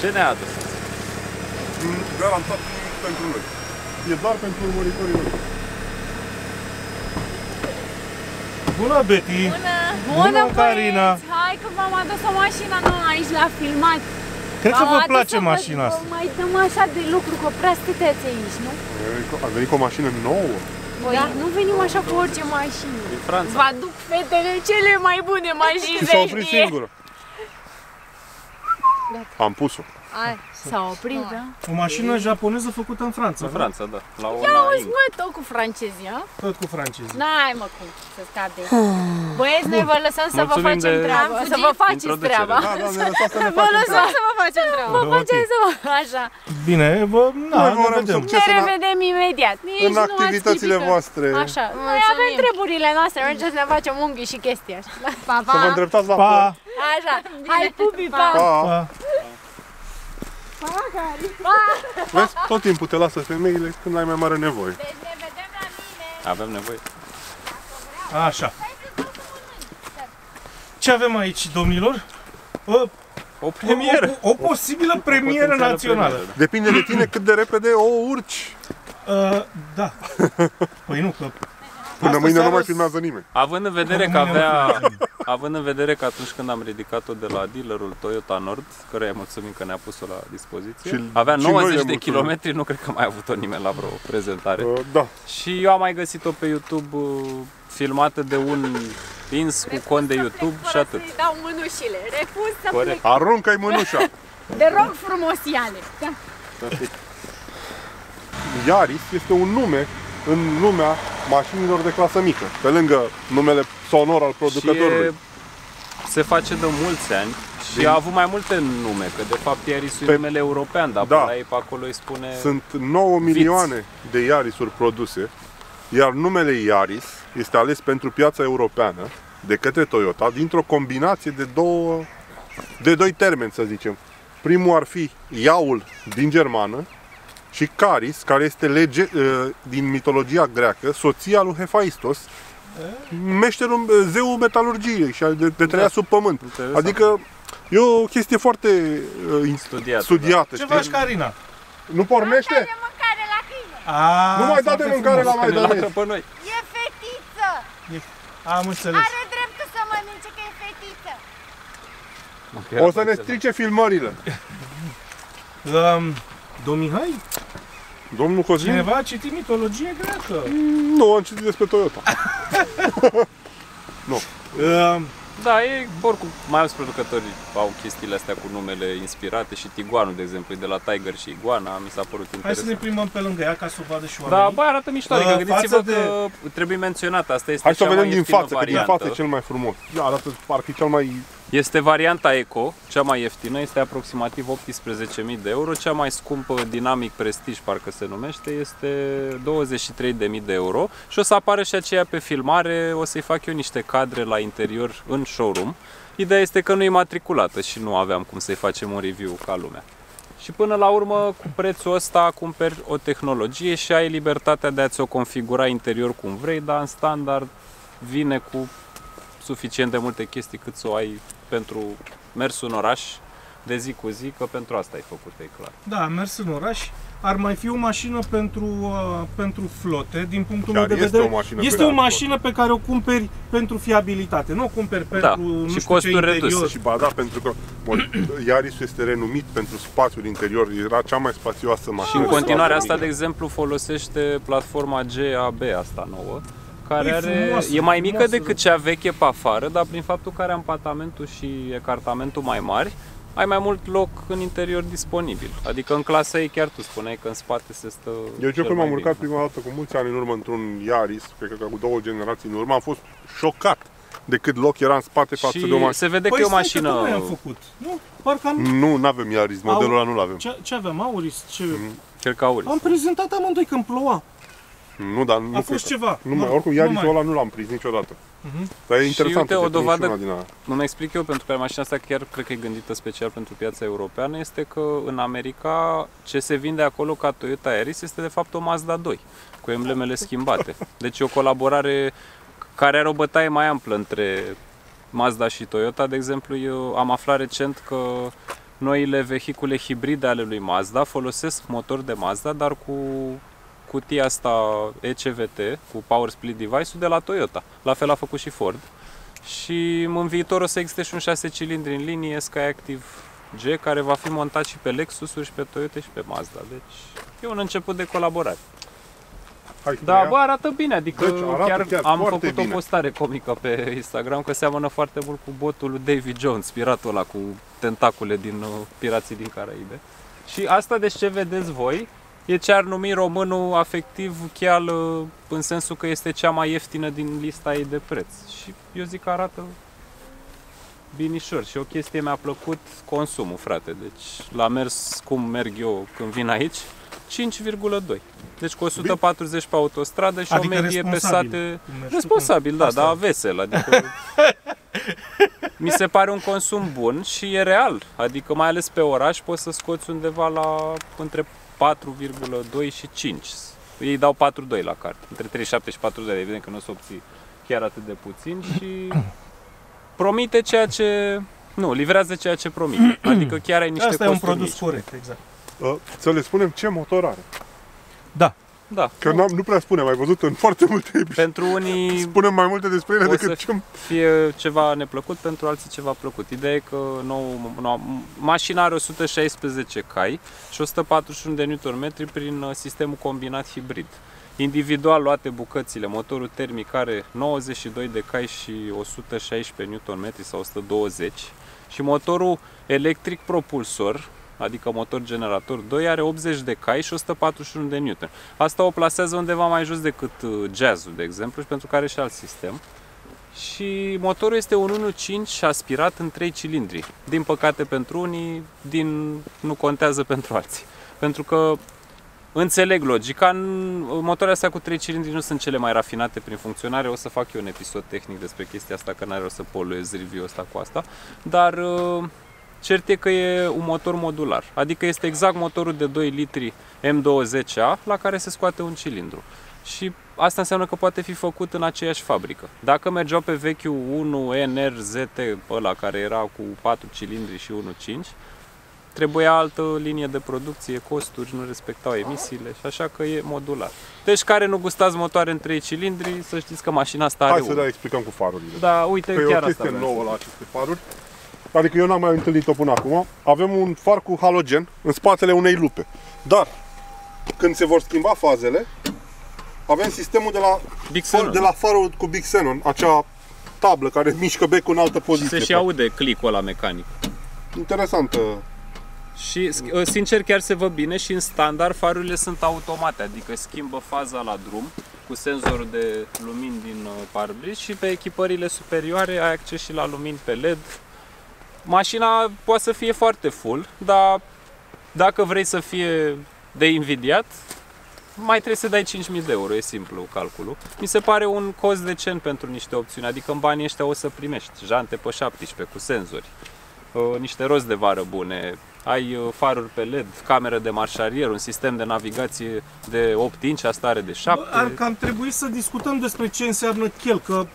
Ce ne-a adus? Garantat pentru noi. E doar pentru urmăritorii noștri. Bună, Betty! Bună, Carina! băieți! Hai că v-am adus o mașină nouă aici la filmat. Cred că vă place mașina asta. Mai dăm așa de lucru, că prea stăteți aici, nu? A venit cu o mașină nouă. Păi nu venim așa cu orice mașină. Din Franța. Vă aduc fetele cele mai bune mașini, Și s-a oprit singură. Am pus-o. S-a oprit, da? O mașină japoneză făcută în Franța. În Franța, da. La Ia una uzi, mă, tot cu francezii, a? Tot cu francezii. N-ai, mă, cum să scape. Băieți, noi vă lăsăm să vă Mulțumim facem de treaba, să vă faceți introducere. treaba. Da, da, ne lăsați să ne Vă facem lăsăm treaba. să vă facem treaba. Vă faceți să vă... Așa. Bine, Noi vă ne urăm vedem. succes Ne revedem imediat. Nici în nu ați activitățile tipică. voastre. Așa. Noi avem treburile noastre, mergeți să ne facem unghi și chestii așa. Pa, Să vă îndreptați la Pa! Așa. Hai, pupi, pa! Pa! Pa! Vezi? Tot timpul te lasă femeile când ai mai mare nevoie. Deci ne vedem la mine. Avem nevoie. Așa. Ce avem aici, domnilor? O premieră. O posibilă premieră Potențială națională. premieră, Depinde de tine cât de repede o urci. Da. Păi nu, că... Până Asta mâine nu seară- mai filmează nimeni. Având în vedere că având în vedere că atunci când am ridicat-o de la dealerul Toyota Nord, căruia îi mulțumim că ne-a pus-o la dispoziție, Și- avea și noi 90 le de mulțumim. kilometri, nu cred că mai a avut-o nimeni la vreo prezentare. Da. Și eu am mai găsit-o pe YouTube filmată de un ins cu cont de YouTube și atât. Să-i dau mânușile. Refuz să Corect. plec. Aruncă-i mânușa. De rog frumosiale. Da. Yaris este un nume în lumea mașinilor de clasă mică, pe lângă numele sonor al producătorului. Se face de mulți ani și a avut mai multe nume, că de fapt Yaris-ul e numele european, dar Da. pe la ei pe acolo îi spune... Sunt 9 milioane de Yaris-uri produse, iar numele Yaris este ales pentru piața europeană de către Toyota dintr-o combinație de doi termeni, să zicem. Primul ar fi Iaul din germană și Caris, care este din mitologia greacă, soția lui Hephaistos, meșterul, zeul metalurgiei și de trăia sub pământ. Interesant. Adică e o chestie foarte studiată. Ce știi? faci, Carina? Nu pornește? Mâncare la câine. Nu mai da de mâncare la Că ne Maidanez. latră pe noi. E fetiță. Am înțeles. Are dreptul să mănânce că e fetiță. O să ne strice filmările. Domnul Mihai, Domnul Cosmin? cineva a citit mitologie greacă. Nu, am citit despre Toyota. Nu. Da, e, oricum, mai mulți producători au chestiile astea cu numele inspirate și Tiguanul, de exemplu, e de la Tiger și Iguana, mi s-a părut Hai interesant. să ne plimbăm pe lângă ea ca să o vadă și oamenii. Da, băi, arată mișto, adică gândiți-vă față de- că trebuie menționat, asta este Hai să o cea vedem mai din ieftină față, că din variantă. față e cel mai frumos. Ia, arată parcă e cel mai... Este varianta Eco, cea mai ieftină, este aproximativ 18.000 de euro, cea mai scumpă Dynamic Prestige, parcă se numește, este 23.000 de euro și o să apară și aceea pe filmare, o să-i fac eu niște cadre la interior în showroom. Ideea este că nu e matriculată și nu aveam cum să-i facem un review ca lumea. Și până la urmă, cu prețul ăsta cumperi o tehnologie și ai libertatea de a-ți o configura interior cum vrei, dar în standard vine cu suficient de multe chestii cât să o ai pentru mersul în oraș de zi cu zi, că pentru asta ai făcut-o, e clar. Da, am mers în oraș. Ar mai fi o mașină pentru flote, din punctul Chiar meu de este vedere. o mașină Este pentru o mașină pe care o cumperi pentru fiabilitate, nu o cumperi pentru nu și știu costuri ce reduse. interior. Și ba da, pentru că Yaris este renumit pentru spațiul interior, era cea mai spațioasă mașină. Și în de continuare clasă asta, de mică. exemplu, folosește platforma GAB asta nouă, care E are, frumoasă, e mai mică frumoasă, decât cea veche pe afară, dar prin faptul că are ampatamentul și ecartamentul mai mari, ai mai mult loc în interior disponibil. Adică în clasa ei chiar tu spuneai că în spate se stă Eu cel când mai m-am urcat bine. prima dată cu mulți ani în urmă într-un Yaris, cred că cu 2 generații în urmă, am fost șocat de cât loc era în spate față de o Și mașină. se vede Păi că e o stai că mașină... tot noi am făcut. Nu? Parcă am... Nu, n-avem Yaris, modelul ăla nu-l avem. Ce aveam? Auris? Ce... Cel ca Auris. Am prezentat amândoi când ploua. Nu, dar nu A cred fost că- ceva. Nu mai, Nu, oricum nu Yaris-ul mai. ăla nu l-am prins niciodată. Dar e interesant uite, o să te prinzi dovadă- una din aia. Nu-mi explic eu, pentru că mașina asta chiar cred că e gândită special pentru piața europeană, este că în America ce se vinde acolo ca Toyota Yaris este de fapt o Mazda 2, cu emblemele schimbate. Deci e o colaborare care are o bătaie mai amplă între Mazda și Toyota. De exemplu, eu am aflat recent că noile vehicule hibride ale lui Mazda folosesc motor de Mazda, dar cu cutia asta ECVT, cu Power Split Device-ul de la Toyota. La fel a făcut și Ford. Și în viitor o să existe și un 6 cilindri în linie Skyactiv G, care va fi montat și pe Lexus-uri, și pe Toyota și pe Mazda. Deci e un început de colaborare. Da, bă, arată bine, adică deci, chiar am făcut bine. o postare comică pe Instagram că seamănă foarte mult cu botul lui Davy Jones, piratul ăla cu tentacule din Pirații din Caraibe. Și asta, deci ce vedeți voi, e ce ar numi românul afectiv cheal, în sensul că este cea mai ieftină din lista ei de preț. Și eu zic că arată binișor. Și o chestie mi-a plăcut, consumul, frate. Deci l-a mers cum merg eu când vin aici, 5,2. Deci cu 140 pe autostradă și adică o medie pe sate... Responsabil, da, dar vesel. Adică mi se pare un consum bun și e real. Adică mai ales pe oraș poți să scoți undeva la între 4,2 și 5. Ei dau 4,2 la carte. Între 3,7 și 4,2. Evident că nu o să obții chiar atât de puțin și promite ceea ce... Nu, livrează ceea ce promite. Adică chiar ai niște asta costuri e un produs mici. corect, exact. Să le spunem ce motor are. Da. Da. Că nu prea spunem, ai văzut în foarte multe episoade. Pentru unii Spunem mai multe despre ele o decât să ce... fie ceva neplăcut, pentru alții ceva plăcut. Ideea e că mașina are 116 cai și 141 de Nm prin sistemul combinat hibrid. Individual luate bucățile, motorul termic are 92 de cai și 116 Nm sau 120 și motorul electric propulsor, adică motor generator 2, are 80 de cai și 141 de Nm. Asta o plasează undeva mai jos decât Jazz-ul, de exemplu, și pentru că are și alt sistem. Și motorul este un 1.5 aspirat în 3 cilindri. Din păcate pentru unii, nu contează pentru alții. Pentru că înțeleg logica, motoarele astea cu 3 cilindri nu sunt cele mai rafinate prin funcționare. O să fac eu un episod tehnic despre chestia asta, că n-are rost să poluez review-ul ăsta cu asta. Dar cert e că e un motor modular, adică este exact motorul de 2 litri M20A la care se scoate un cilindru. Și asta înseamnă că poate fi făcut în aceeași fabrică. Dacă mergeau pe vechiul 1NRZT, ăla care era cu 4 cilindri și 1.5, trebuia altă linie de producție, costuri, nu respectau emisiile și așa că e modular. Deci care nu gustați motoare în 3 cilindri, să știți că mașina asta are Hai să explicăm cu farurile. Da, uite, că chiar e o chestie asta nouă la aceste faruri. Adică eu n-am mai întâlnit-o până acum. Avem un far cu halogen în spatele unei lupe. Dar când se vor schimba fazele, avem sistemul de la farul cu Big Xenon, acea tablă care mișcă becul în altă poziție. Se și aude clicul ăla mecanic. Interesantă. Și sincer chiar se văd bine și în standard farurile sunt automate, adică schimbă faza la drum cu senzorul de lumini din parbriz și pe echipările superioare ai acces și la lumini pe LED. Mașina poate să fie foarte full, dar dacă vrei să fie de invidiat, mai trebuie să dai 5.000 de euro, e simplu calculul. Mi se pare un cost decent pentru niște opțiuni, adică în banii ăștia o să primești jante pe 17 cu senzori, niște roți de vară bune, ai faruri pe LED, cameră de marșarier, un sistem de navigație de 8 inch, asta are de 7. Ar cam trebui să discutăm despre ce înseamnă chel, că...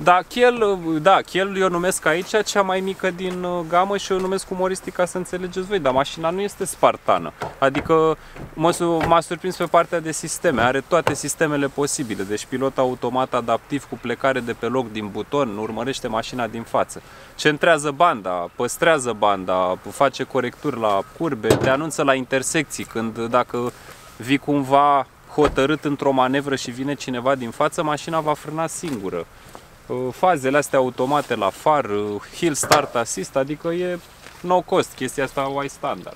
Chel eu numesc aici cea mai mică din gamă și eu numesc umoristic ca să înțelegeți voi, dar mașina nu este spartană. Adică m-a surprins pe partea de sisteme, are toate sistemele posibile, deci pilot automat adaptiv cu plecare de pe loc din buton, urmărește mașina din față, centrează banda, păstrează banda, face corecturi la curbe, te anunță la intersecții când dacă vii cumva hotărât într-o manevră și vine cineva din față, mașina va frâna singură. Fazele astea automate la far, hill start assist, adică e no cost, chestia asta o ai standard.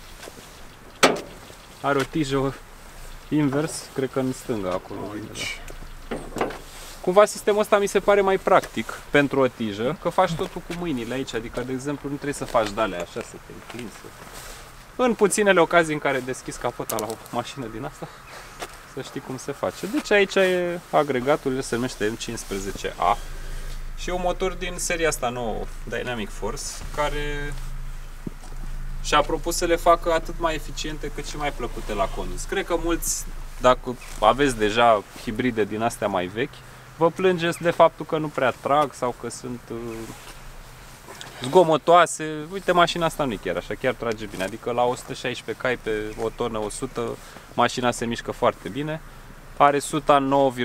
Are o tijă invers, cred că în stânga acolo. Aici. Cumva sistemul ăsta mi se pare mai practic pentru o tijă, că faci totul cu mâinile aici, adică de exemplu nu trebuie să faci de-alea așa, să te înclini, în puținele ocazii în care deschizi capota la o mașină din asta, să știi cum se face. Deci aici e agregatul, se numește M15A și e un motor din seria asta nouă, Dynamic Force, care și-a propus să le facă atât mai eficiente cât și mai plăcute la condus. Cred că mulți, dacă aveți deja hibride din astea mai vechi, vă plângeți de faptul că nu prea trag sau că sunt zgomotoase. Uite, mașina asta nu e chiar așa, chiar trage bine. Adică la 116 cai pe o tonă 100, mașina se mișcă foarte bine. Are suta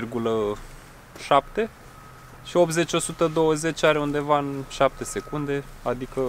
9,7 și 80-120 are undeva în 7 secunde. Adică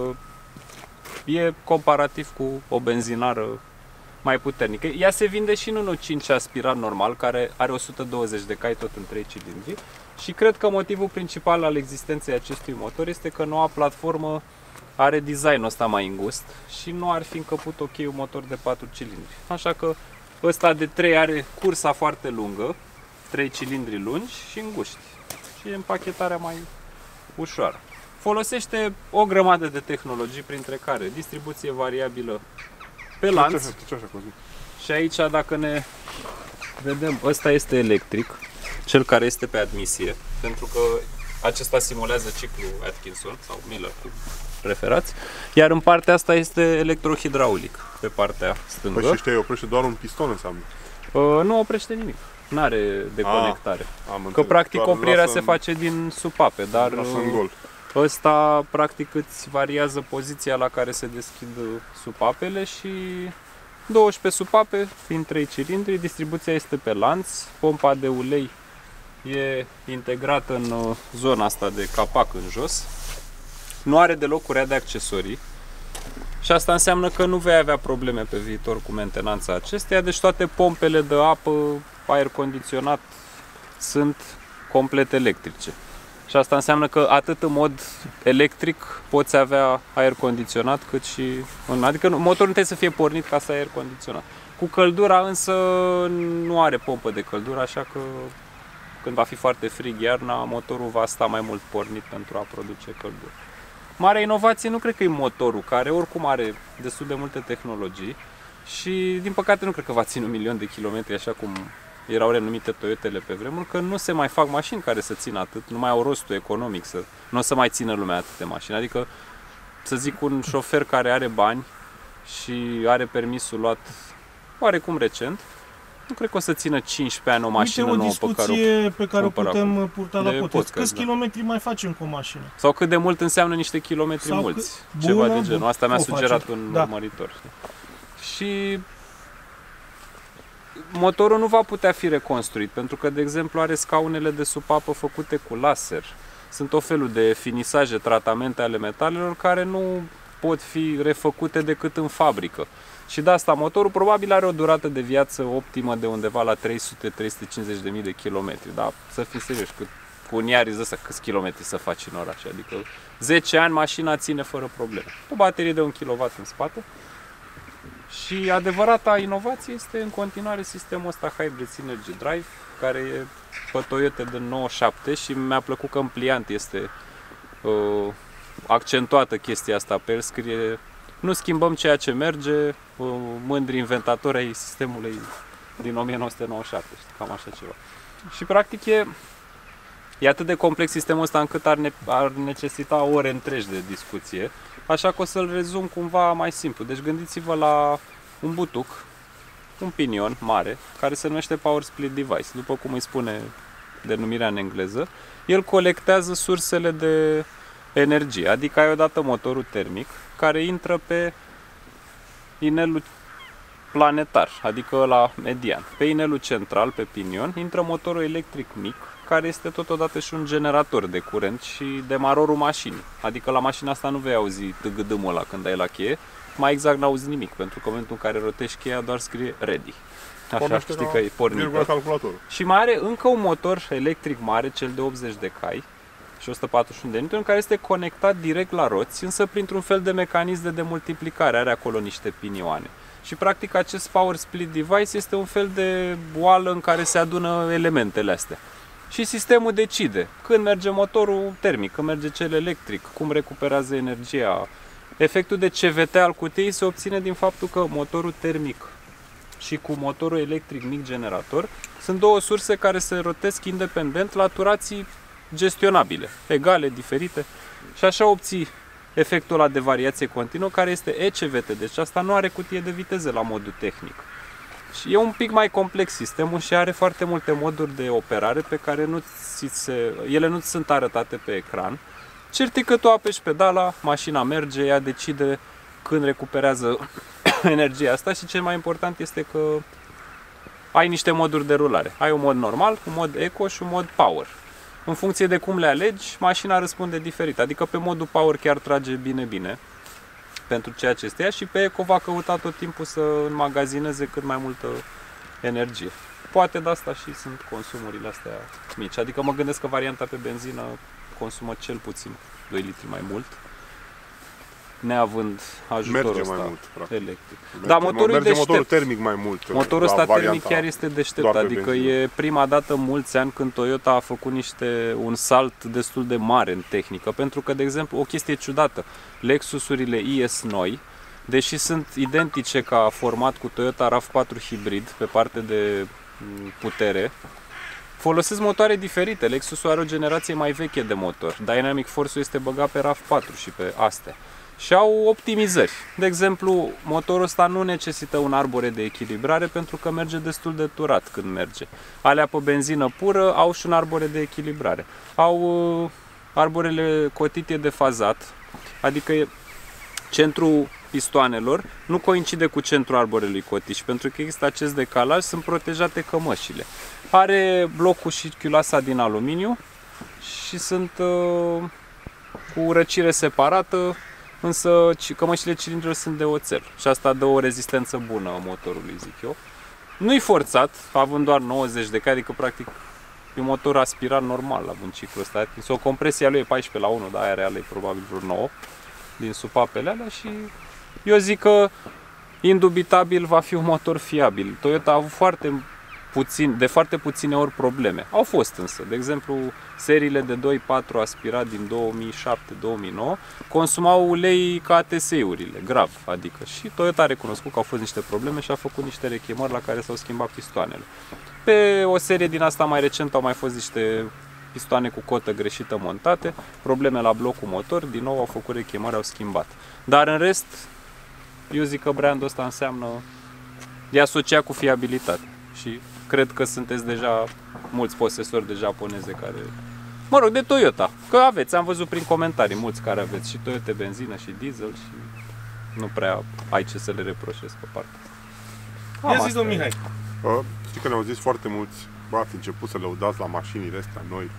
e comparativ cu o benzinară mai puternică. Ea se vinde și în 1.5 aspirat normal, care are 120 de cai tot în 3 cilindri. Și cred că motivul principal al existenței acestui motor este că noua platformă are designul ăsta mai îngust și nu ar fi încăput ok un motor de 4 cilindri. Așa că ăsta de 3 are cursa foarte lungă, 3 cilindri lungi și înguști. Și e împachetarea mai ușoară. Folosește o grămadă de tehnologii, printre care distribuție variabilă pe lanț. Și aici, dacă ne vedem, ăsta este electric, cel care este pe admisie, pentru că acesta simulează ciclul Atkinson sau Miller, cum preferați, iar în partea asta este electrohidraulic, pe partea stângă. Păi și ăștia oprește doar un piston, înseamnă? Nu oprește nimic, n-are deconectare. Că înțeles. practic Doar oprirea lasă se face din supape, dar în gol. ăsta practic îți variază poziția la care se deschid supapele și 12 supape, fiind 3 cilindri, distribuția este pe lanț, pompa de ulei e integrată în zona asta de capac în jos, nu are deloc curea de accesorii și asta înseamnă că nu vei avea probleme pe viitor cu mentenanța acesteia, deci toate pompele de apă, aer condiționat sunt complet electrice. Și asta înseamnă că atât în mod electric poți avea aer condiționat, cât și adică motorul nu trebuie să fie pornit ca să ai aer condiționat. Cu căldura însă nu are pompă de căldură, așa că când va fi foarte frig iarna, motorul va sta mai mult pornit pentru a produce căldură. Marea inovație nu cred că e motorul, care oricum are destul de multe tehnologii și din păcate nu cred că va ține 1.000.000 de kilometri, așa cum erau renumite Toyotele pe vremuri, că nu se mai fac mașini care să țină atât, nu mai au rostul economic, nu o să mai țină lumea atâtea mașini. Adică, să zic, un șofer care are bani și are permisul luat oarecum recent, nu cred că o să țină 15 ani o mașină nouă pe care o discuție pe care o putem purta la podcast. podcast. Câți kilometri mai facem cu o mașină? Sau cât de mult înseamnă niște kilometri mulți. Ceva de genul. Asta mi-a sugerat un urmăritor. Și motorul nu va putea fi reconstruit, pentru că, de exemplu, are scaunele de supapă făcute cu laser. Sunt o felul de finisaje, tratamente ale metalelor care nu pot fi refăcute decât în fabrică. Și de asta motorul probabil are o durată de viață optimă de undeva la 300-350.000 de kilometri. Dar să fim serioși, cu un Yaris ăsta câți kilometri să faci în oraș? Adică 10 ani mașina ține fără probleme. O baterie de 1 kW în spate. Și adevărata inovație este în continuare sistemul ăsta Hybrid Synergy Drive, care e pe Toyota din 97 și mi-a plăcut că în pliant este accentuată chestia asta pe el, scrie: nu schimbăm ceea ce merge, mândri inventatori ai sistemului din 1997, cam așa ceva. Și practic e atât de complex sistemul ăsta încât ar necesita ore întregi de discuție, așa că o să-l rezum cumva mai simplu. Deci gândiți-vă la un butuc, un pinion mare, care se numește Power Split Device, după cum îi spune denumirea în engleză. El colectează sursele de energie, adică ai odată motorul termic, care intră pe inelul planetar, adică la median. Pe inelul central, pe pinion, intră motorul electric mic, care este totodată și un generator de curent și demarorul mașinii. Adică la mașina asta nu vei auzi tâgâdâmul ăla când ai la cheie, mai exact n-auzi nimic, pentru că în momentul în care rotești cheia doar scrie ready. Așa, știi că e pornită. Și mai are încă un motor electric mare, cel de 80 de cai și 141 de Newton, care este conectat direct la roți, însă printr-un fel de mecanism de demultiplicare, are acolo niște pinioane. Și practic acest Power Split Device este un fel de oală în care se adună elementele astea. Și sistemul decide când merge motorul termic, când merge cel electric, cum recuperează energia. Efectul de CVT al cutiei se obține din faptul că motorul termic și cu motorul electric mic generator sunt două surse care se rotesc independent la turații gestionabile, egale, diferite, și așa obții efectul ăla de variație continuă, care este ECVT, deci asta nu are cutie de viteze la modul tehnic. Și e un pic mai complex sistemul și are foarte multe moduri de operare pe care ele nu sunt arătate pe ecran, Certi că tu apeși pedala, mașina merge, ea decide când recuperează energia asta și cel mai important este că ai niște moduri de rulare. Ai un mod normal, un mod eco și un mod power. În funcție de cum le alegi, mașina răspunde diferit. Adică pe modul power chiar trage bine pentru ceea ce este ea și pe eco va căuta tot timpul să înmagazineze cât mai multă energie. Poate de asta și sunt consumurile astea mici. Adică mă gândesc că varianta pe benzină consumă cel puțin 2 litri mai mult, neavând ajutorul Merge ăsta mai mult, practic. electric. Dar motorul merge e deștept. motorul termic mai mult. Motorul la ăsta termic varianta chiar este deștept, doar pe adică benzină. e prima dată în mulți ani când Toyota a făcut un salt destul de mare în tehnică, pentru că, de exemplu, o chestie ciudată, Lexusurile IS noi, deși sunt identice ca format cu Toyota RAV4 hibrid pe parte de putere, folosesc motoare diferite. Lexusul are o generație mai veche de motor, Dynamic Force-ul este băgat pe RAV4 și pe astea. Și au optimizări. De exemplu, motorul ăsta nu necesită un arbore de echilibrare pentru că merge destul de turat când merge. Alea pe benzină pură au și un arbore de echilibrare. Au arborele cotite de fazat, adică centrul pistoanelor nu coincide cu centrul arborelui cotit și pentru că există acest decalaj sunt protejate cămășile. Are blocul și chiulasa din aluminiu și sunt cu răcire separată, însă cămășile cilindrilor sunt de oțel și asta dă o rezistență bună motorului, zic eu. Nu-i forțat, având doar 90 de cai, adică practic e un motor aspirat normal la un ciclu ăsta. O compresie a lui e 14/1, dar aia reală e probabil vreo 9 din supapele alea și eu zic că indubitabil va fi un motor fiabil. Toyota a avut de foarte puține ori probleme. Au fost însă, de exemplu, seriile de 2.4 aspirat din 2007-2009 consumau ulei ca ATS-urile, grav, adică. Și Toyota a recunoscut că au fost niște probleme și a făcut niște rechemări la care s-au schimbat pistoanele. Pe o serie din asta mai recent au mai fost niște pistoane cu cotă greșită montate, probleme la blocul motor, din nou au făcut rechemări, au schimbat. Dar în rest, eu zic că brandul ăsta înseamnă, e asociat cu fiabilitate și cred că sunteți deja mulți posesori de japoneze care, mă rog, de Toyota, că aveți, am văzut prin comentarii mulți care aveți și Toyota benzină și diesel și nu prea ai ce să le reproșezi pe partea asta. Ia zi, domn Mihai. Știi că ne-au zis foarte mulți, bă, ați început să lăudați la mașinile astea noi,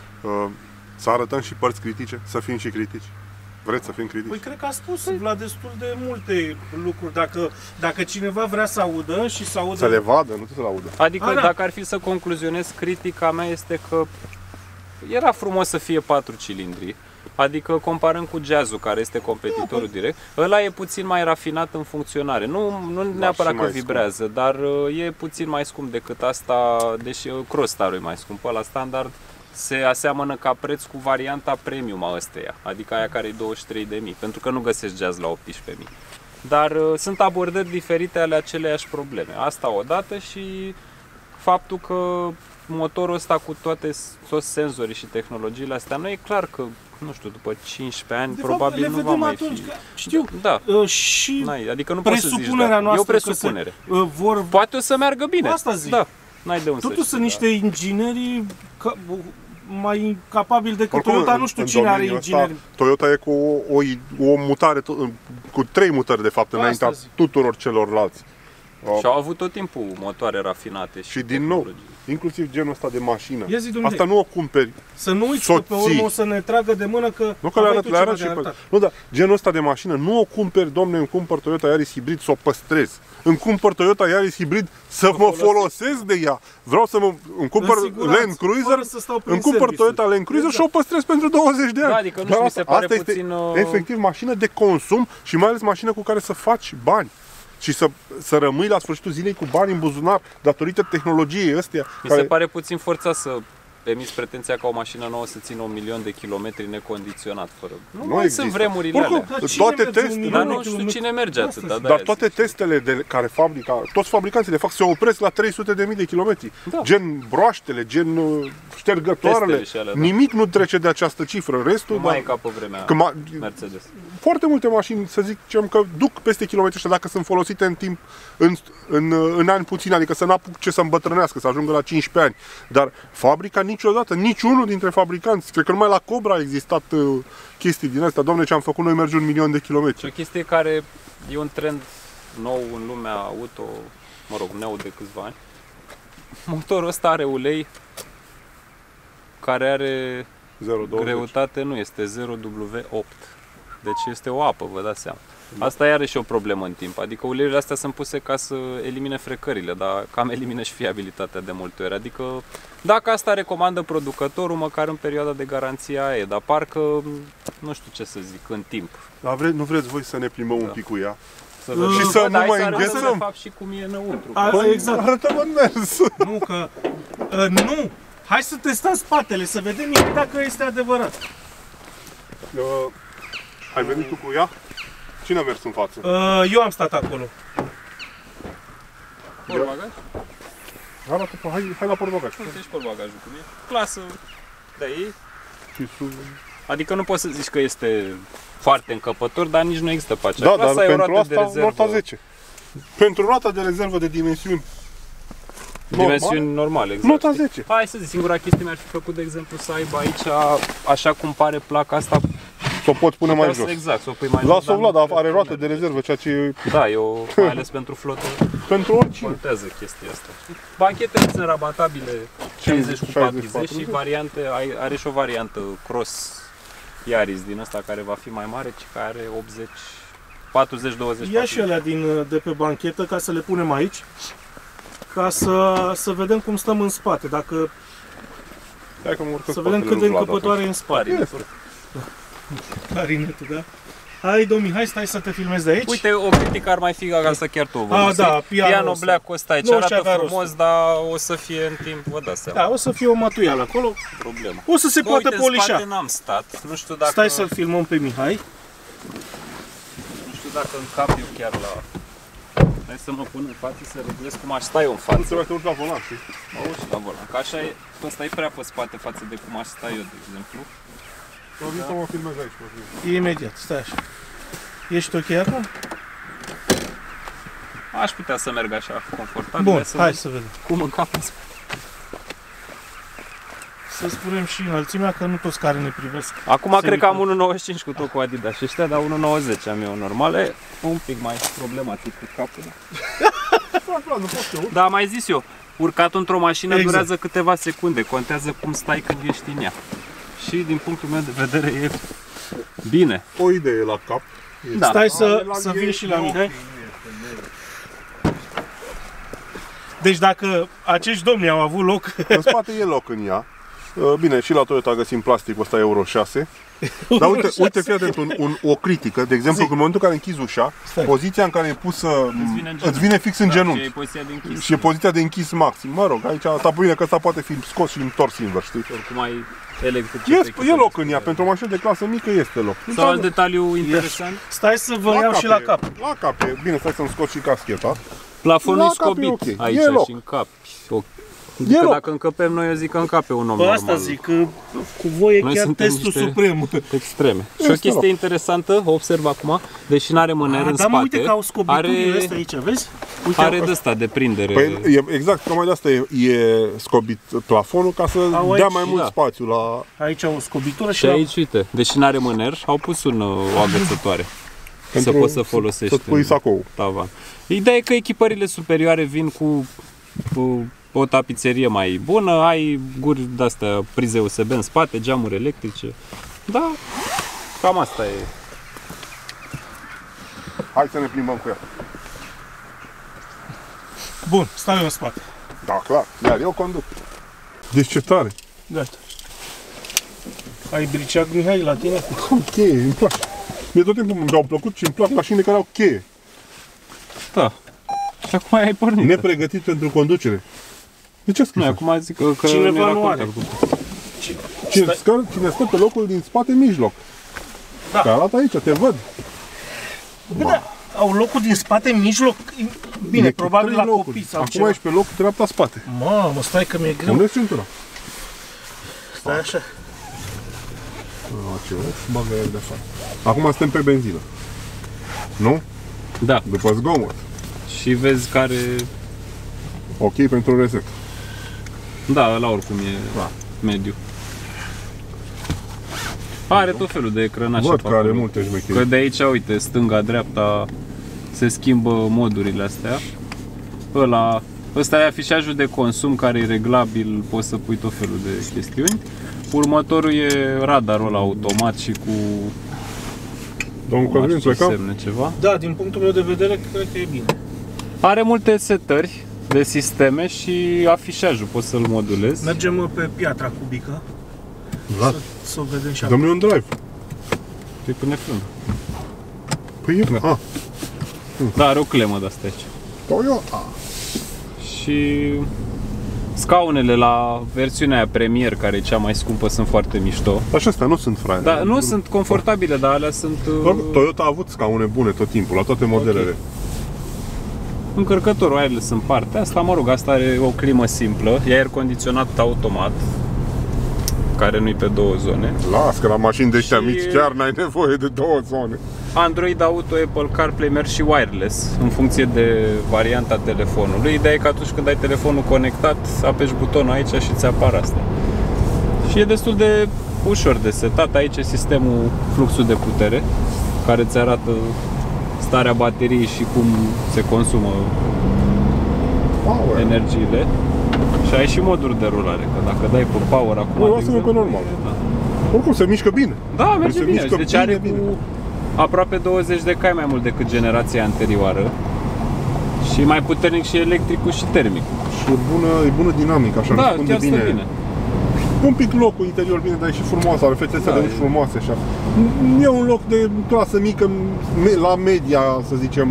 să arătăm și părți critice, să fim și critici. Vreți să fim critici? Păi cred că a spus la destul de multe lucruri. Dacă cineva vrea să audă și să audă... Să le vadă, nu să le audă. Adică dacă ar fi să concluzionez, critica mea este că era frumos să fie 4 cilindri. Adică comparând cu Jazz-ul, care este competitorul direct, ăla e puțin mai rafinat în funcționare. Nu neapărat că vibrează, dar e puțin mai scump decât asta, deși Crossstar-ul e mai scump. Ăla standard se aseamănă ca preț cu varianta premium a ăsteia, adică aia care e 23.000, pentru că nu găsești Jazz la 18.000. Dar sunt abordări diferite ale aceleiași probleme. Asta odată și faptul că motorul ăsta cu toți senzorii și tehnologiile astea, nu e clar că, nu știu, după 15 ani, probabil nu va mai fi. Știu, da. Și adică nu poți să zici, noastră, e o presupunere. Poate o să meargă bine. Asta zic. Da. N-ai de unde totuși sunt știi, niște ingineri mai capabili decât Toyota, nu știu cine are ingineri. Toyota e cu o mutare, cu 3 mutări de fapt înaintea tuturor celorlalți. Și au avut tot timpul motoare rafinate. Și din nou, inclusiv genul ăsta de mașină. Asta nu o cumperi. Să nu uiți că pe urmă o să ne tragă de mână că nu că le arăt și pe... Nu, dar genul ăsta de mașină nu o cumperi, domne, îmi cumpăr Toyota Yaris hibrid să o păstrez. Îmi cumpăr Toyota Yaris hibrid să mă folosesc de ea. Vreau să îmi cumpăr Land Cruiser, îmi cumpăr Toyota Land Cruiser și o păstrez pentru 20 de ani. Da, adică nu știu, mi se pare asta puțin... este efectiv mașină de consum și mai ales mașină cu care să faci bani. Și să rămâi la sfârșitul zilei cu bani în buzunar datorită tehnologiei astea. Mi se pare puțin forțat să emiți pretenția ca o mașină nouă să țină 1 milion de kilometri necondiționat fără. Nu mai sunt vremurile alea. Toate testele, dar nu știu cine merge atâta. Dar toate testele de care toți fabricanții de fapt se opresc la 300.000 de kilometri. Da. Gen broaștele, gen ștergătoarele, nimic nu trece de această cifră. Restul, nu mai e ca pe vremea Mercedes. Foarte multe mașini, să zicem că duc peste kilometri ăștia dacă sunt folosite în timp, în ani puțini, adică să n-apuce să îmbătrânească, să ajungă la 15 ani. Dar fabrica niciodată, niciunul dintre fabricanți. Cred că numai la Cobra a existat chestii din astea. Doamne, ce am făcut noi, merge 1.000.000 de kilometri. Și o chestie care e un trend nou în lumea auto, mă rog, nou de câțiva ani. Motorul ăsta are ulei care are 0,20. greutate, nu este 0W8. Deci este o apă, vă dați seama. Asta e și o problemă în timp. Adică uleiurile astea sunt puse ca să elimine frecările, dar cam elimină și fiabilitatea de multe ori. Adică dacă asta recomandă producătorul, măcar în perioada de garanție aia e, dar parcă, nu știu ce să zic, în timp. Dar nu vreți voi să ne plimbăm un pic cu ea? Să vedem. Și să Bă, nu dar mai hai să arătăm înghețăm? de fapt și cum e înăuntru. Exact. Arătăm în mers. Nu, că... nu! Hai să testăm spatele, să vedem dacă este adevărat. Ai venit tu cu ea? Cine a mers în față? Eu am stat acolo. Portbagaj? Arată, hai la portbagaj. Uite și portbagajul cum e. Clasă de ei. Și Adică nu poți să zici că este foarte încăpător, dar nici nu există pe acea da, clasă. dar E o pentru roată de asta rezervă. nota 10. Pentru roata de rezervă de dimensiuni Dimensiuni normale, exact. nota 10. Hai să zic, singura chestie mi-ar fi plăcut, de exemplu, să aibă aici, așa cum pare placa asta, Să o poți pune mai jos. exact, să o pui mai Lasă-o dar Vlad, nu dar cred are că roată merge. de rezervă, ceea ce Da, eu, mai ales pentru flotă, pentru oricine. contează chestia asta. Banchetele sunt rabatabile 50 cu 40 și variante, are și o variantă cross Yaris din ăsta care va fi mai mare, ci care are 80, 40, 20, Ia și alea de pe banchetă ca să le punem aici. Ca să vedem cum stăm în spate. Dacă, Hai că mă urcă să vedem cât de încăpătoare e în spate. Clarinetul, da? Hai, domnule, hai, stai să te filmezi de aici. Uite, o critică ar mai fi ca să chiar tu o văd. Da, Piano black-ul ăsta aici Nu și arată avea frumos, rostul. dar o să fie în timp, vă dați seama. Da, o să fie o mătuială acolo. Problemă. O să se Bă, poată uite, în polișa. spate n-am stat. Nu știu dacă... Stai să-l filmăm pe Mihai. Nu știu dacă încap eu chiar la... Hai să mă pun în față să reglez cum aș sta eu în față. Trebuie să te urci la volan, știi? Mă urc la volan. Că așa e, ăsta e prea pe spate față de cum aș sta eu, de exemplu. Să vin să mă filmez aici. Imediat, stai așa. Ești ok acum? Aș putea să merg așa, confortabil. Bun, să hai văd să vedem. cum încap în spate. Să spunem și înălțimea, că nu toți care ne privesc. Acum cred că mică. am 1,95 cu tot cu Adidas și ăștia, dar 1,90 am eu normal. E un pic mai problematic cu capul. Nu pot să urc. Da, mai zis eu, urcat într-o mașină Exact. durează câteva secunde, contează cum stai când ești în ea. Și din punctul meu de vedere e bine. O idee la cap. Da. Stai la să mine vin și la nu. Mihai. Deci dacă acești domni au avut loc, În spate e loc în ea. Bine, și la Toyota găsim plasticul ăsta Euro 6. Dar uite, fii atent, o critică. De exemplu, în momentul în care închizi ușa, Stai. poziția în care e pusă vine în îți vine fix în Și genunchi. e poziția de închis. Și e poziția de închis maxim. Mă rog, aici asta bine că asta poate fi scos și întors invers, știi? Oricum ai electrice. E loc în ea, pentru o mașină de clasă mică este loc. Sau alt detaliu interesant, stai să vă iau și la cap. La cap e. Bine, stai să-mi scot și cascheta. plafonul La e cap e scobit ok. aici E loc. și încapi. Adică loc. dacă încăpem noi, eu zic că încape un om Bă, normal. asta zic, că cu voi e Noi chiar suntem testul niște- suprem. Extreme. Și o Este chestie loc. interesantă, observ acum, deși n-are mâner în Dar mă, spate, uite că au scobiturile astea aici, vezi? Uite, are de ăsta de prindere. Păi, exact, tocmai de asta e scobit plafonul ca să Au dea aici, mai mult da. spațiu la... aici au o scobitură și Și la... aici, uite, deși n-are mâner, au pus o agățătoare. Să poți să folosești Să-ți pui în sacou. tavan. Ideea e că echipările superioare vin cu o tapiserie mai bună, ai guri de-astea, prize USB în spate, geamuri electrice. Da, cam asta e. Hai să ne plimbăm cu ea. Bun, stau eu în spate. Da, clar. Iar eu conduc. Deci ce tare. Gata. Ai briceac, Mihai, la tine? Am cheie, îmi place. Mie tot timpul mi-au plăcut și îmi plac mașinile care au cheie. Da. Și acum ai pornit. Nepregătit pentru conducere. De ce scris? Nu, acum zic că Cineva era nu are. contact. Cine stă pe locul din spate mijloc. Da. Te arată aici, te văd. Bă, da, au locul din spate în mijloc. Bine, E cu probabil trei la locuri. copii sau Acum ceva. ești pe loc dreapta-spate. Mamă, stai că mi-e greu. Unde e centura? Stai așa. Ce vezi? Bagă el de afară. Acum suntem pe benzină. Nu? Da. După zgomot. Și vezi care... Ok pentru reset. Da, la oricum e... Da. mediu. Are tot felul de ecrănașe. Văd pe că are acolo. multe șmecherii. Că de aici, uite, stânga-dreapta se schimbă modurile astea. Ăsta e afișajul de consum care e reglabil, poți să pui tot felul de chestiuni. Următorul e radarul ăla automat și cu Domnul nu Cosmin, știu ce plecăm? semne, ceva. Da, din punctul meu de vedere, cred că e bine. Are multe setări de sisteme și afișajul poți să-l modulezi. Mergem pe piatra cubică, Da. să o vedem și acum. Dă-mi un drive. Te pune frână. Păi e... Ah, Da, are o clemă de asta aici. Toyota. Și scaunele la versiunea aia Premier, care e cea mai scumpă, sunt foarte mișto. Așa astea nu sunt fraiere. Dar nu sunt confortabile, dar alea sunt Toyota a avut scaune bune tot timpul, la toate modelele. încărcătorul wireless în partea asta, mă rog, asta are o climă simplă, e aer condiționat automat, care nu-i pe două zone. Las că la mașini de ăștia Și- mici chiar n-ai nevoie de două zone. Android Auto, Apple CarPlay merg și wireless, în funcție de varianta telefonului. Ideea e că atunci când ai telefonul conectat, apeși butonul aici și ți apar asta. Și e destul de ușor de setat. Aici e sistemul fluxul de putere, care îți arată starea bateriei și cum se consumă Power. energiile. Și ai și moduri de rulare, că dacă dai pe power acum... Nu, de lasă-mă exemplu, pe normal. Da. Oricum se mișcă bine. Da, merge se bine. mișcă Deci are bine. cu aproape 20 de cai mai mult decât generația anterioară. Și mai puternic și electricul și termicul. Și e bună dinamică, așa, Da, răspunde chiar stă bine. Un pic locul interior bine, dar e și frumoasă, are fețe Da, de e- mici frumoase așa. E un loc de clasă mică, la media, să zicem,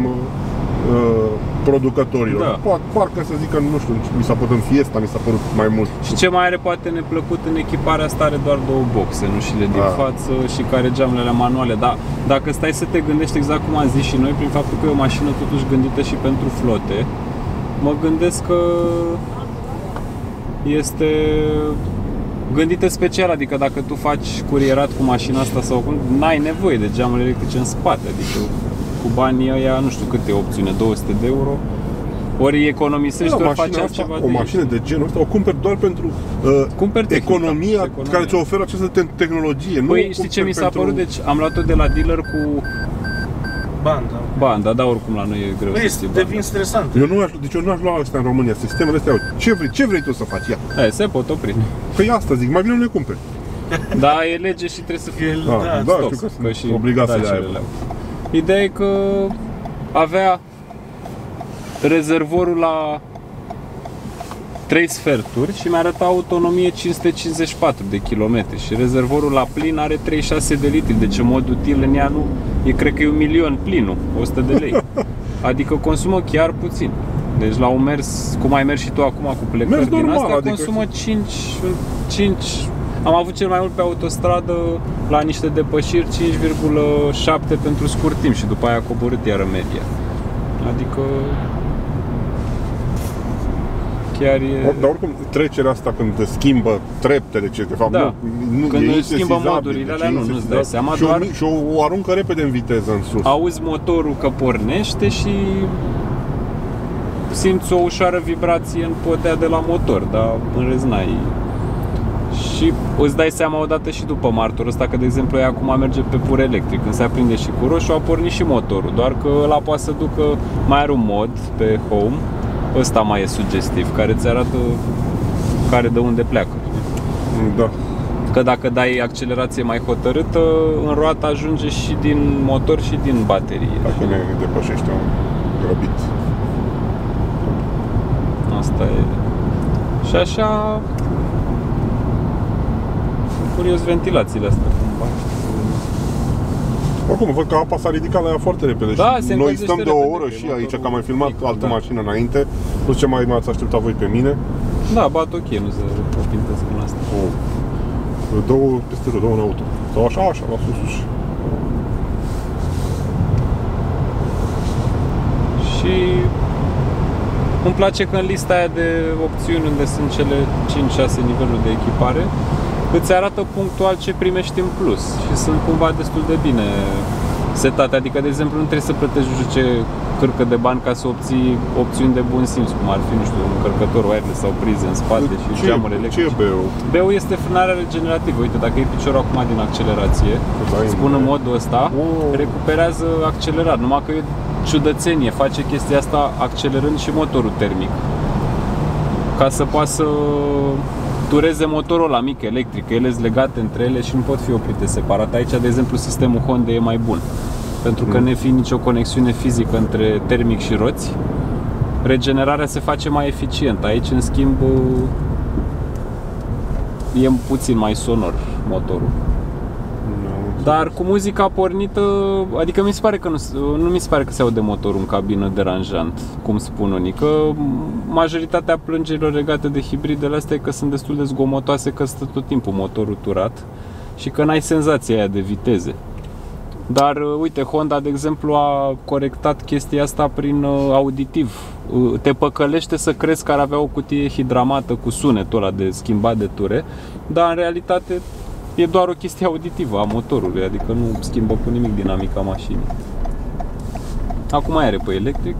producătorilor. Da. Parcă să zic că, nu știu, mi s-a părut în Fiesta, mi s-a părut mai mult. Și ce mai are poate neplăcut în echiparea asta, are doar două boxe, nu și le din Da. față și care geamurile manuale. Dar dacă stai să te gândești exact cum am zis și noi, prin faptul că e o mașină totuși gândită și pentru flote, mă gândesc că este gândită special, adică dacă tu faci curierat cu mașina asta sau cum, n-ai nevoie de geamuri electrice în spate, adică cu banii ăia, nu știu câte opțiune, 200 de euro, ori economisești, ori faci altceva o mașină de genul ăsta o cumperi doar pentru Cumperi tehnica, economia care ți oferă această tehnologie. Păi nu știi ce cumperi mi s-a pentru- părut? Deci am luat-o de la dealer cu Banda. banda, dar oricum la noi e greu Băi, să ții banda. devin stresant. Deci eu n-aș lua astea în România, sistemele astea. Ce vrei tu să faci? Ia. Se pot opri. Păi asta zic, mai bine nu le cumperi. Da, e lege și trebuie să fie Da, stop, știu că că sunt obligați să le Dacia aibă. au. Ideea e că avea rezervorul la 3 sferturi și mi-arăta autonomie 554 de kilometri și rezervorul la plin are 36 de litri, deci în mod util în ea nu, cred că e 1.000.000 plinul, 100 de lei. Adică consumă chiar puțin. Deci la un mers, cum ai mers și tu acum cu plecări Mers din normal, astea, adică consumă 5. Am avut cel mai mult pe autostradă la niște depășiri 5,7 pentru scurt timp și după aia a coborât iar în media. Adică chiar e... Dar oricum, trecerea asta când te schimbă treptele, ce de fapt Da. nu Când e își schimbă insesizabil, modurile deci alea, e nu, nu-ți dai insesizabil. seama, Și o- doar- Și o aruncă repede în viteză în sus. Auzi motorul că pornește și simți o ușoară vibrație în podea de la motor, dar în rest n-ai. Și îți dai seama odată și după martorul ăsta că, de exemplu, ea acum merge pe pur electric. Când se aprinde și cu roșu, a pornit și motorul. Doar că ăla poate să ducă, mai are un mod pe home, ăsta mai e sugestiv, care îți arată care de unde pleacă. Da. Că dacă dai accelerație mai hotărâtă, în roată ajunge și din motor și din baterie. Dacă ne depășește un grăbit. Asta e. Și așa... Sunt curios ventilațiile astea cumva. Oricum, văd că apa s-a ridicat la ea foarte repede Da, și se noi încălzește stăm de o repede, oră că e și aici, motorul că am mai filmat mic, altă da. mașină înainte. Nu știu ce mai m-ați așteptat voi pe mine. Da, bat ok, nu se opintesc în asta. Două peste două în auto. Sau așa, la sus. Și îmi place că în lista aia de opțiuni unde sunt cele 5-6 niveluri de echipare, îți arată punctual ce primești în plus și sunt cumva destul de bine setate. Adică, de exemplu, nu trebuie să plătești nu știu ce cârcă de bani ca să obții opțiuni de bun simț, cum ar fi, nu știu, un încărcător wireless sau prize în spate și geamuri electrice. Ce e BO? BO este frânarea regenerativă. Uite, dacă iei piciorul acum din accelerație, spun în modul ăsta, recuperează accelerat. Numai că e ciudățenie, face chestia asta accelerând și motorul termic. Ca să poată să tureze motorul ăla mic electric, ele sunt legate între ele și nu pot fi oprite separat. Aici, de exemplu, sistemul Honda e mai bun. Pentru că nefiind nicio conexiune fizică între termic și roți, regenerarea se face mai eficientă. Aici, în schimb, e puțin mai sonor motorul. Dar cu muzica pornită, adică mi se pare că nu mi se pare că se aude motorul în cabină deranjant, cum spun unii, că majoritatea plângerilor legate de hibridele astea e că sunt destul de zgomotoase, că stă tot timpul motorul turat și că n-ai senzația aia de viteze. Dar uite, Honda, de exemplu, a corectat chestia asta prin auditiv. Te păcălește să crezi că ar avea o cutie hidramată cu sunetul ăla de schimbat de ture, dar în realitate e doar o chestie auditivă a motorului, adică nu schimbă cu nimic dinamica mașinii. Acum are pe electric.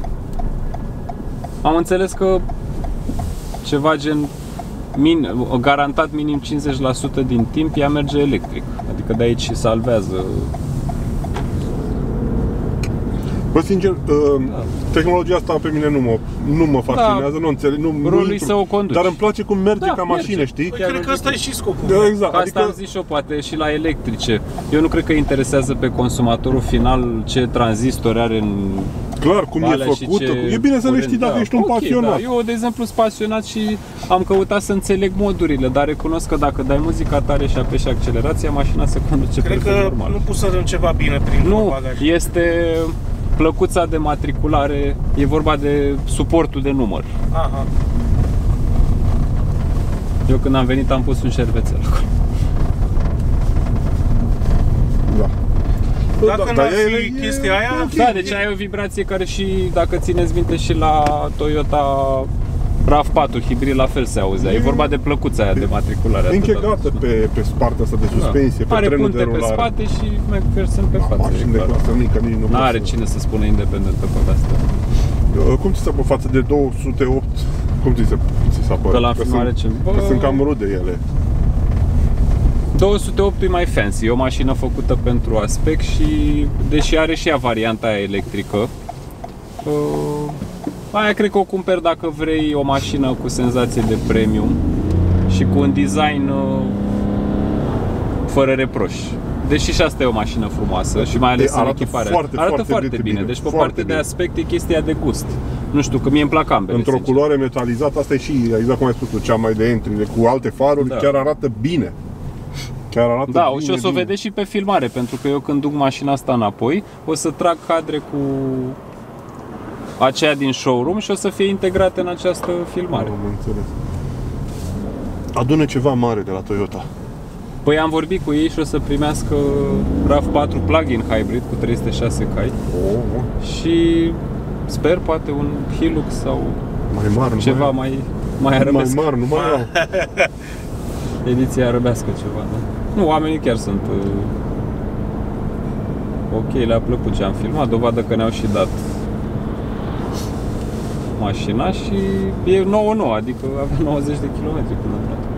Am înțeles că ceva gen garantat minim 50% din timp ea merge electric. Adică de aici salvează. Bă, sincer, tehnologia asta pe mine nu mă fascinează, nu înțeleg, rolul să o conduci. Dar îmi place cum merge ca mașină, știi? Păi, cred că ăsta e și scopul. Da, exact. Asta am zis și eu, poate și la electrice. Eu nu cred că interesează pe consumatorul final ce tranzistori are în clar, cum e făcută. E bine să le știi dacă ești un pasionat. Da. Eu, de exemplu, sunt pasionat și am căutat să înțeleg modurile, dar recunosc că dacă dai muzica tare și apeși accelerația, mașina se conduce perfect normal. Cred că nu pusărăm ceva bine prin bagaj. Este plăcuța de matriculare, e vorba de suportul de număr. Aha. Eu când am venit am pus un șervețel acolo. Da. Dacă n-ar fi chestia aia... Da, deci ai o vibrație care și, dacă țineți minte, și la Toyota RAV4 hibrid la fel se auzea. E vorba de plăcuța aia de matriculare. E închegată pe partea asta de suspensie, pe are trenul de punte rulare. pe spate și McPherson pe față. Mașini de clasă mică, nici nu n-are cine să spună independentă pe asta. Cum ți se pare față de 208? Cum ți se pare? Că la filmare ce? Că sunt cam rude ele. 208 e mai fancy, e o mașină făcută pentru aspect și, deși are și ea varianta aia electrică, aia cred că o cumperi dacă vrei o mașină cu senzație de premium și cu un design fără reproș. Deși și asta e o mașină frumoasă și mai ales în echipare. Arată foarte bine. Deci pe partea de aspect e chestia de gust. Nu știu, că mie îmi plac ambele. Într-o culoare metalizată, asta e și, exact cum ai spus tu, cea mai de entry, cu alte faruri, chiar arată bine. Chiar arată bine, și o să o vedeți și pe filmare, pentru că eu când duc mașina asta înapoi, o să trag cadre cu aceea din showroom și o să fie integrate în această filmare. Am înțeles. Adună ceva mare de la Toyota. Păi am vorbit cu ei și o să primească RAV4 plug-in hybrid cu 306 cai. Și sper poate un Hilux sau mai mare, ceva mai arăbesc. Mai mare, nu mai au. Ediția arăbească ceva, da? Nu, oamenii chiar sunt ok, le-a plăcut ce am filmat, dovadă că ne-au și dat mașina și e nouă, adică avea 90 de km până în dată.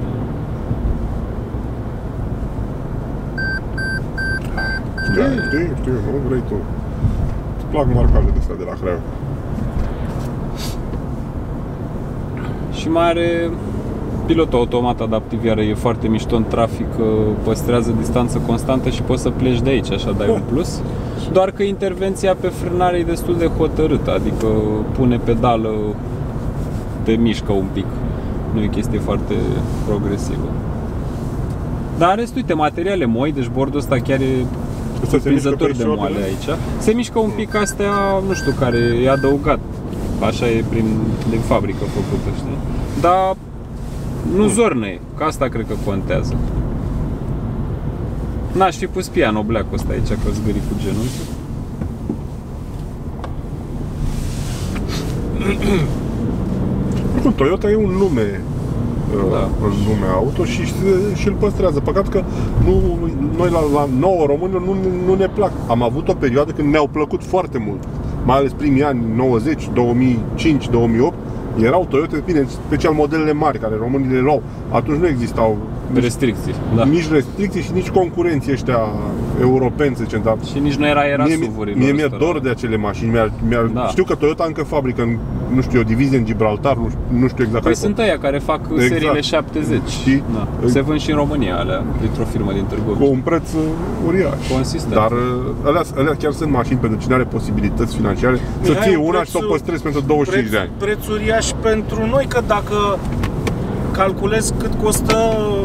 Știu, nu vrei tu. Îți plac marcajele astea de la Craiova. Și mai are pilotul automat adaptiv, iar e foarte mișto în trafic, păstrează distanță constantă și poți să pleci de aici, așa dai un plus. Doar că intervenția pe frânare e destul de hotărâtă, adică pune pedală, te mișcă un pic. Nu e chestie foarte progresivă. Dar în rest, uite, materiale moi, deci bordul ăsta chiar e surprinzător de moale aici. Se mișcă un pic astea, nu știu, care e adăugat. Așa e din fabrică făcută, știi? Dar nu zornăie, că asta cred că contează. N-aș fi pus piano black-ul ăsta aici, că zgâri cu genunchiul. Oricum, Toyota e un nume în lume auto și îl păstrează. Păcat că noi la nouă română nu ne plac. Am avut o perioadă când ne-au plăcut foarte mult. mai ales primii ani 90, 2005, 2008, erau Toyota, bine, special modelele mari, care românii le luau. Atunci nu existau Restricții, da. nici restricții și nici concurenții ăștia europeni, să zicem, dar Și nici nu era SUV-urilor. mie mi-e dor de acele mașini. Da. Știu că Toyota încă fabrică, nu știu, o divizie în Gibraltar, nu știu exact. Păi sunt ăia care fac seriile 70. Știi? Da. Se vând și în România alea, dintr-o firmă din Târgu Cu Mureș. un preț uriaș. Consistent. Dar alea chiar sunt mașini pentru cine are posibilități financiare să Mihai, ție un una și să o preț- păstrezi pentru 25 de ani. Preț uriaș pentru noi, că dacă calculezi cât costă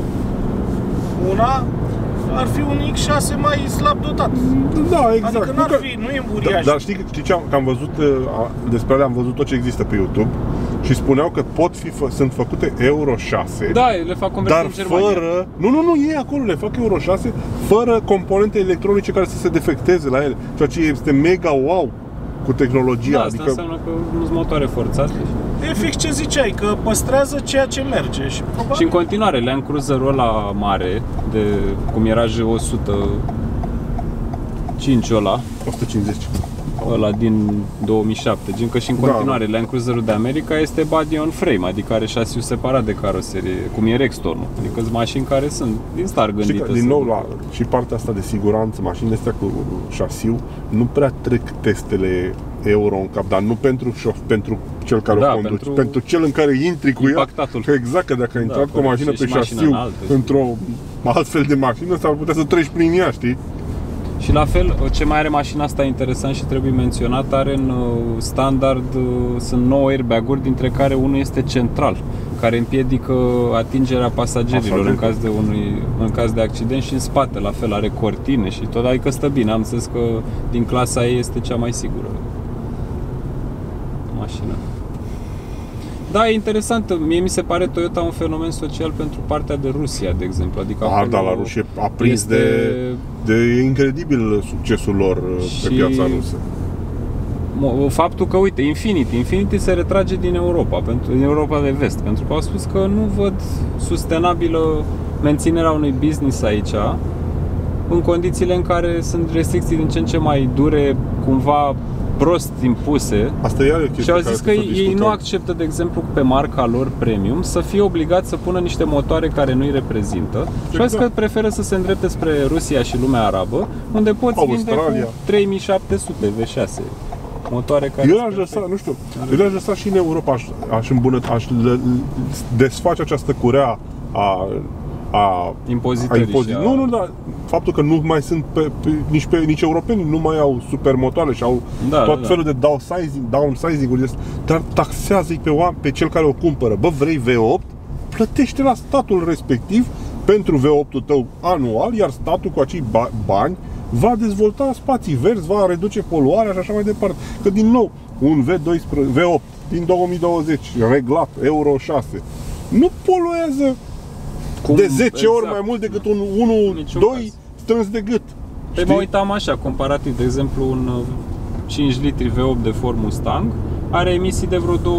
una, ar fi un X6 mai slab dotat. Da, exact. Adică n-ar fi, nu e uriaș. Dar știi ce că am văzut, despre alea am văzut tot ce există pe YouTube și spuneau că sunt făcute Euro 6. Da, le fac conversii Dar în Germania. fără... Nu, ei acolo le fac Euro 6 fără componente electronice care să se defecteze la ele. Ceea ce este mega wow cu tehnologia. Da, asta înseamnă că nu sunt motoare forțate. E fix ce ziceai, că păstrează ceea ce merge și probabil... Și în continuare, Land Cruiser-ul ăla mare, cum era J105 ăla, 150. ăla din 2007, gen că și în continuare Land Cruiser-ul de America este body on frame, adică are șasiul separat de caroserie, cum e Rexton-ul. Adică sunt mașini care sunt din start Știi gândite. că, din nou, și partea asta de siguranță, mașinile astea cu șasiu nu prea trec testele euro în cap, dar nu pentru cel care o conduce, pentru cel în care intri cu ea. Impactatul. Exact, că dacă ai intrat cu o corect. mașină Și pe mașina șasiu înaltă. într-o altfel de mașină, s-ar putea să treci prin ea, știi? Și la fel, ce mai are mașina asta interesant și trebuie menționat, are în standard, sunt 9 airbag-uri, dintre care unul este central, care împiedică atingerea pasagerilor în caz de accident, și în spate la fel are cortine și tot, adică stă bine. Am înțeles că din clasa ei este cea mai sigură mașină. Da, e interesant. Mie mi se pare Toyota un fenomen social pentru partea de Rusia, de exemplu. Adică Da, la Rusia a prins de incredibil succesul lor pe piața rusă. Faptul că, uite, Infiniti se retrage din Europa de vest, pentru că au spus că nu văd sustenabilă menținerea unui business aici, în condițiile în care sunt restricții din ce în ce mai dure, cumva prost impuse. Asta e o chestie. Și au zis că ei nu acceptă, de exemplu, pe marca lor premium să fie obligați să pună niște motoare care nu îi reprezintă. Și au zis că preferă să se îndrepte spre Rusia și lumea arabă, unde poți vinde cu 3700 V6. Motoare care... Eu aș lăsa, nu știu, eu aș lăsa și în Europa, aș desface această curea a impozitării. Nu, dar faptul că nu mai sunt nici europenii nu mai au supermotoare și au tot felul de downsizing-uri, dar taxează-i pe cel care o cumpără. Bă, vrei V8? Plătește la statul respectiv pentru V8-ul tău anual, iar statul cu acei bani va dezvolta spații verzi, va reduce poluarea și așa mai departe. Că din nou, un V8 din 2020, reglat, Euro 6, nu poluează de 10 ori mai mult decât un 1-2 strâns de gât. Păi mă uitam așa, comparativ, de exemplu, un 5 litri V8 de Ford Mustang are emisii de vreo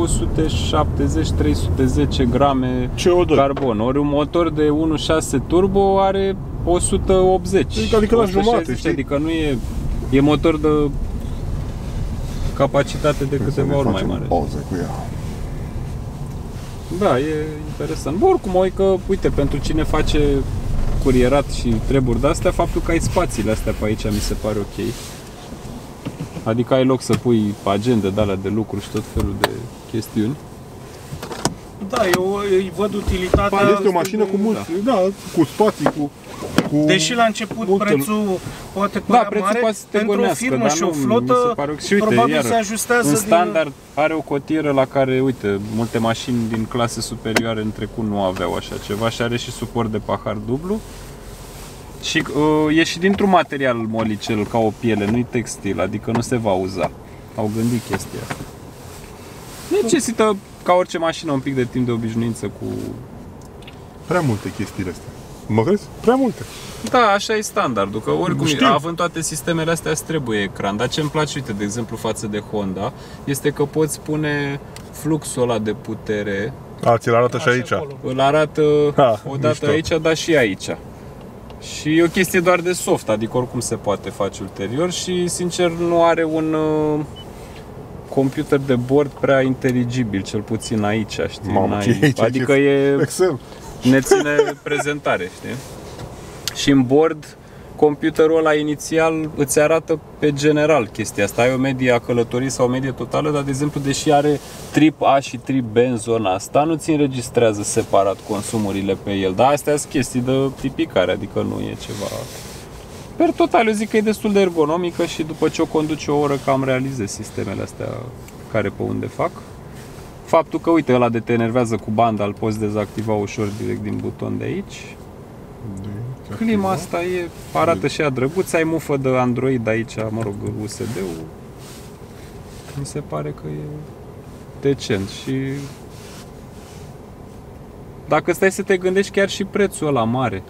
270-310 grame CO2 carbon, ori un motor de 1.6 turbo are 180. Adică la jumate, știi? Adică nu e motor de capacitate de câteva ori mai mare. Cu ea. Da, e interesant. Bă, oricum, că, uite, pentru cine face curierat și treburi de-astea, faptul că ai spațiile astea pe aici mi se pare ok. Adică ai loc să pui agende de alea de lucru și tot felul de chestiuni. Da, eu îi văd utilitatea. Este o mașină cu mulți, cu spații, cu deși la început prețul poate părea mare, pentru o firmă și o flotă, probabil se ajustează. În standard are o cotieră la care, uite, multe mașini din clase superioare în trecut nu aveau așa ceva și are și suport de pahar dublu. Și e și dintr-un material molicel, ca o piele, nu-i textil, adică nu se va uza. Au gândit chestia asta. Necesită, ca orice mașină, un pic de timp de obișnuință cu... Prea multe chestiile astea. Mă crezi? Prea multe. Da, așa e standardul, că oricum, având toate sistemele astea, îți trebuie ecran. Dar ce îmi place, uite, de exemplu, față de Honda, este că poți pune fluxul ăla de putere. Ți-l arată și aici. Îl arată odată aici, dar și aici. Și e o chestie doar de soft, adică oricum se poate face ulterior și, sincer, nu are computer de bord prea inteligibil, cel puțin aici, știi? Mamă, Adică e... Excel. Ne ține prezentare, știi? Și în board, computerul ăla inițial îți arată pe general chestia asta. Ai o medie a călătorii sau o medie totală, dar, de exemplu, deși are trip A și trip B în zona asta, nu ți înregistrează separat consumurile pe el. Dar astea sunt chestii de tipicare, adică nu e ceva... Per total, eu zic că e destul de ergonomică și după ce o conduci o oră cam realizezi sistemele astea care pe unde fac. Faptul că, uite, ăla de te enervează cu banda, îl poți dezactiva ușor direct din buton de aici. Clima asta arată și ea drăguț, ai mufă de Android aici, mă rog, USB-ul. Mi se pare că e decent și dacă stai să te gândești chiar și prețul ăla mare,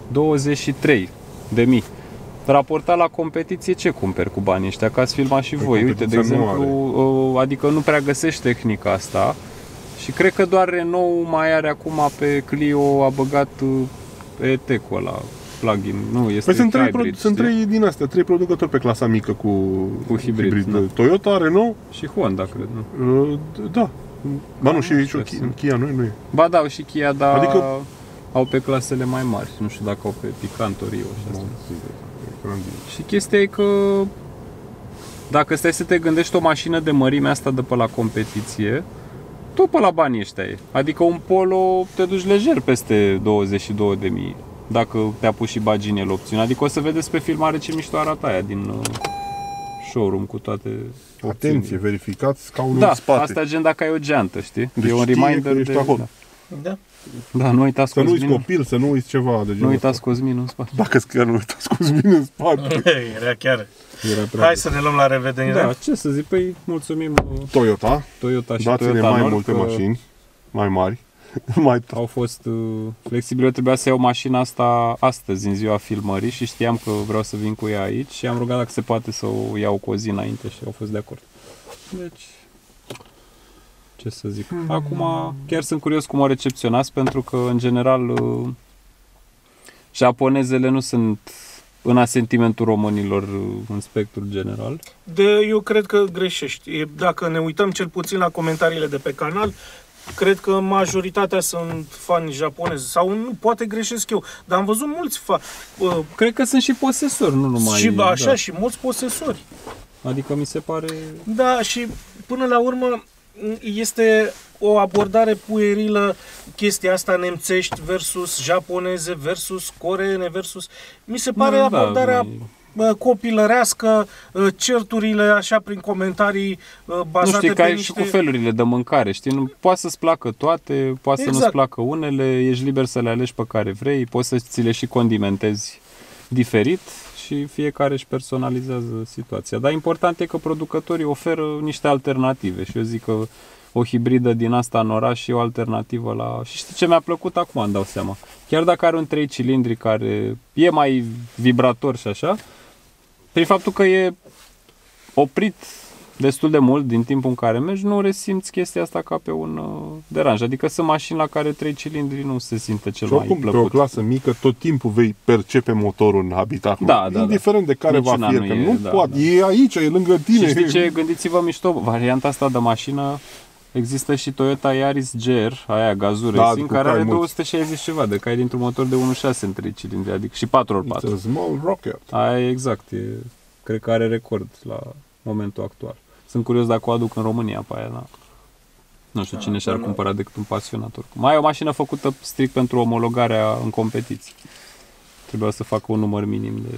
23.000. Raportat la competiție, ce cumperi cu banii ăștia? Că ați filmat și voi. Uite, de exemplu, adică nu prea găsești tehnica asta și cred că doar Renault mai are acum pe Clio, a băgat E-Tech-ul ăla, plug-in. Nu, este sunt trei din astea, trei producători pe clasa mică cu hibrid. Da. Toyota, Renault și Honda, cred, nu? Da. Ba nu, și Kia nu e. Ba da, și Kia, dar adică... au pe clasele mai mari. Nu știu dacă au pe Picanto, Rio și astea. Și chestia e că dacă stai să te gândești o mașină de mărime asta de pe la competiție, tot pe la banii ăștia e. Adică un Polo te duci lejer peste 22.000 dacă te-a pus și bagi în el opțiune. Adică o să vedeți pe filmare ce mișto arată aia din showroom cu toate opțiunile. Atenție, verificați scaunul în spate. Da, asta gen dacă ai o geantă, știi? Deci e un reminder de... acolo. Da. Da, nu uitați Cosmin. Să nu uiți copil, să nu uiți ceva de genul. Nu uitați Cosmin în spate. Dacă chiar nu uitați Cosmin în spate. Era chiar. Hai să ne luăm la revedere. Da, ce să zic, păi mulțumim Toyota și dați-ne Toyota mai Nord, multe mașini, mai mari. Au fost flexibile. Eu trebuia să iau mașina asta astăzi, în ziua filmării, și știam că vreau să vin cu ea aici și am rugat dacă se poate să o iau cu o zi înainte și au fost de acord. Deci, ce să zic. Acum chiar sunt curios cum o recepționați, pentru că, în general, japonezele nu sunt în asentimentul românilor în spectrul general. Eu cred că greșești. Dacă ne uităm cel puțin la comentariile de pe canal, cred că majoritatea sunt fani japonezi. Sau nu, poate greșesc eu, dar am văzut mulți cred că sunt și posesori, nu numai... Și așa, da. Și mulți posesori. Adică mi se pare... Da, și până la urmă este o abordare puerilă, chestia asta nemțești versus japoneze versus coreene versus... Mi se pare abordarea copilărească, certurile așa prin comentarii bazate nu știi, pe ca niște... și cu felurile de mâncare, știi? Nu, poate să-ți placă toate, poate să nu-ți placă unele, ești liber să le alegi pe care vrei, poți să ți le și condimentezi diferit și fiecare își personalizează situația. Dar important e că producătorii oferă niște alternative și eu zic că o hibridă din asta în oraș e o alternativă la... Și știi ce mi-a plăcut acum, îmi dau seama? Chiar dacă are un 3 cilindri care e mai vibrator și așa, prin faptul că e oprit destul de mult din timpul în care mergi, nu resimți chestia asta ca pe un deranj. Adică sunt mașini la care 3 cilindri nu se simte cel mai plăcut. Pe o clasă mică tot timpul vei percepe motorul în habitatul. Da, indiferent de care va fi, că nu poate. Da. E aici, e lângă tine. Și știi ce? Gândiți-vă mișto, varianta asta de mașină, există și Toyota Yaris GR, aia gazură, care are 260 ceva de cai dintr-un motor de 1.6 în 3 cilindri, adică și 4x4. It's a small rocket. Aia exact, cred că are record la momentul actual. Sunt curios dacă o aduc în România pe aia, da. Nu știu cine și-ar cumpăra decât un pasionator. Mai e o mașină făcută strict pentru omologarea în competiții. Trebuia să facă un număr minim de...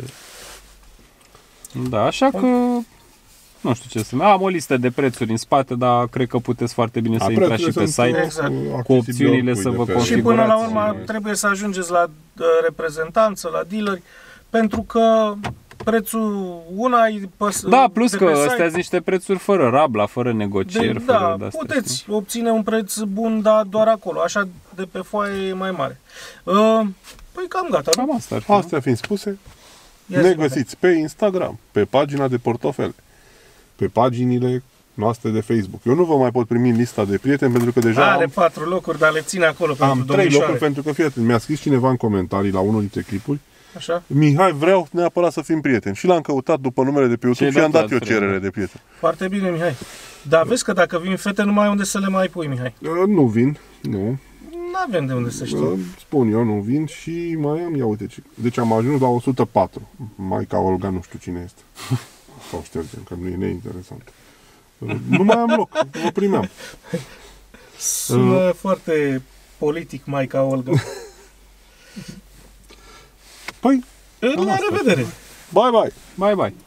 Da, așa că... Nu știu ce să... Am o listă de prețuri în spate, dar cred că puteți foarte bine să intrați și pe site cu opțiunile să vă configurați. Și până la urmă trebuie să ajungeți la reprezentanță, la dealeri, pentru că prețul Da, plus că astea sunt niște prețuri fără rabla, fără negocieri. Da, puteți obține un preț bun, dar doar acolo, așa de pe foaie e mai mare. Păi cam gata, nu? Astea fiind spuse, ne găsiți pe Instagram, pe pagina de portofele, pe paginile noastre de Facebook. Eu nu vă mai pot primi în lista de prieteni pentru că deja are 4 locuri, dar le ține acolo pentru am 3 locuri pentru că, fii atent, mi-a scris cineva în comentarii la unul dintre clipuri Așa? Mihai, vreau neapărat să fim prieteni. Și l-am căutat după numele de pe YouTube și Ce-ai i-am dat dat eu la cerere frate? de prieten. Foarte bine, Mihai. Dar vezi că dacă vin fete, nu mai ai unde să le mai pui, Mihai. Nu vin, nu. Nu avem de unde să știm. Spun eu, nu vin și mai am, ia uite, deci am ajuns la 104. Maica Olga nu știu cine este. Sau ștergem, că nu e neinteresant. Nu mai am loc, o primeam. Sună foarte politic, Maica Olga. Păi, La revedere! bye bye! Bye, bye!